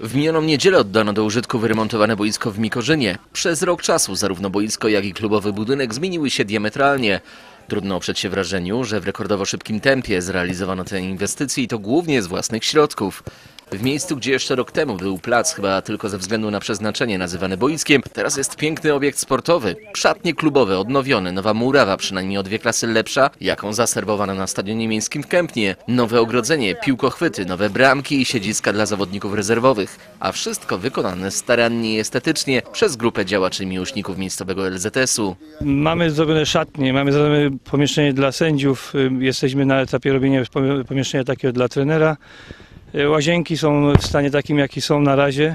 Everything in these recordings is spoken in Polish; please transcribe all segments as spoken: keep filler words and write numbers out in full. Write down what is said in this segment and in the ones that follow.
W minioną niedzielę oddano do użytku wyremontowane boisko w Mikorzynie. Przez rok czasu zarówno boisko, jak i klubowy budynek zmieniły się diametralnie. Trudno oprzeć się wrażeniu, że w rekordowo szybkim tempie zrealizowano tę inwestycję i to głównie z własnych środków. W miejscu, gdzie jeszcze rok temu był plac chyba tylko ze względu na przeznaczenie nazywany boiskiem, teraz jest piękny obiekt sportowy. Szatnie klubowe odnowione, nowa murawa przynajmniej o dwie klasy lepsza, jaką zaserwowano na stadionie miejskim w Kępnie, nowe ogrodzenie, piłkochwyty, nowe bramki i siedziska dla zawodników rezerwowych. A wszystko wykonane starannie i estetycznie przez grupę działaczy i miłośników miejscowego L Z S u. Mamy zrobione szatnie, mamy zrobione pomieszczenie dla sędziów, jesteśmy na etapie robienia pomieszczenia takiego dla trenera. Łazienki są w stanie takim, jaki są na razie.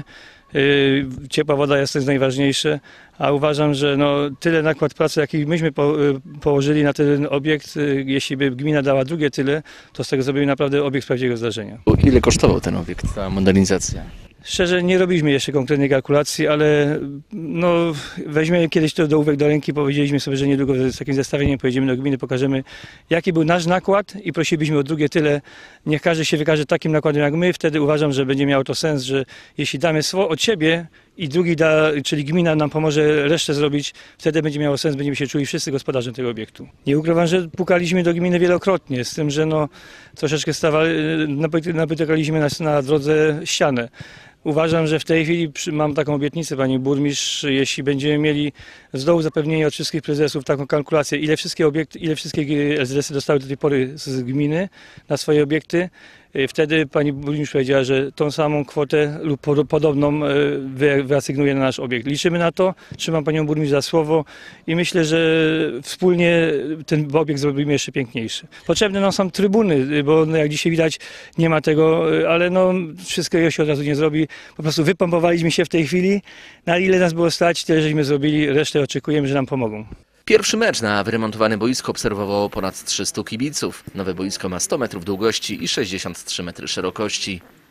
Ciepła woda jest też najważniejsze, a uważam, że no, tyle nakład pracy, jaki myśmy po, położyli na ten obiekt, jeśli by gmina dała drugie tyle, to z tego zrobili naprawdę obiekt prawdziwego zdarzenia. Ile kosztował ten obiekt, ta modernizacja? Szczerze nie robiliśmy jeszcze konkretnej kalkulacji, ale no, weźmiemy kiedyś to do uwag do ręki, powiedzieliśmy sobie, że niedługo z takim zestawieniem pojedziemy do gminy, pokażemy jaki był nasz nakład i prosilibyśmy o drugie tyle. Niech każdy się wykaże takim nakładem jak my, wtedy uważam, że będzie miało to sens, że jeśli damy słowo od siebie i drugi da, czyli gmina nam pomoże resztę zrobić, wtedy będzie miało sens, będziemy się czuli wszyscy gospodarzem tego obiektu. Nie ukrywam, że pukaliśmy do gminy wielokrotnie, z tym, że no, troszeczkę stawali, napotykaliśmy na, na drodze ścianę. Uważam, że w tej chwili mam taką obietnicę, pani burmistrz, jeśli będziemy mieli z dołu zapewnienie od wszystkich prezesów taką kalkulację, ile wszystkie obiekty, ile wszystkie L Z S y dostały do tej pory z gminy na swoje obiekty, wtedy pani burmistrz powiedziała, że tą samą kwotę lub podobną wyasygnuje na nasz obiekt. Liczymy na to, trzymam panią burmistrz za słowo i myślę, że wspólnie ten obiekt zrobimy jeszcze piękniejszy. Potrzebne nam są trybuny, bo jak dzisiaj widać nie ma tego, ale no wszystkiego się od razu nie zrobi. Po prostu wypompowaliśmy się w tej chwili, na ile nas było stać, tyle żeśmy zrobili, resztę oczekujemy, że nam pomogą. Pierwszy mecz na wyremontowane boisko obserwowało ponad trzystu kibiców. Nowe boisko ma sto metrów długości i sześćdziesiąt trzy metry szerokości.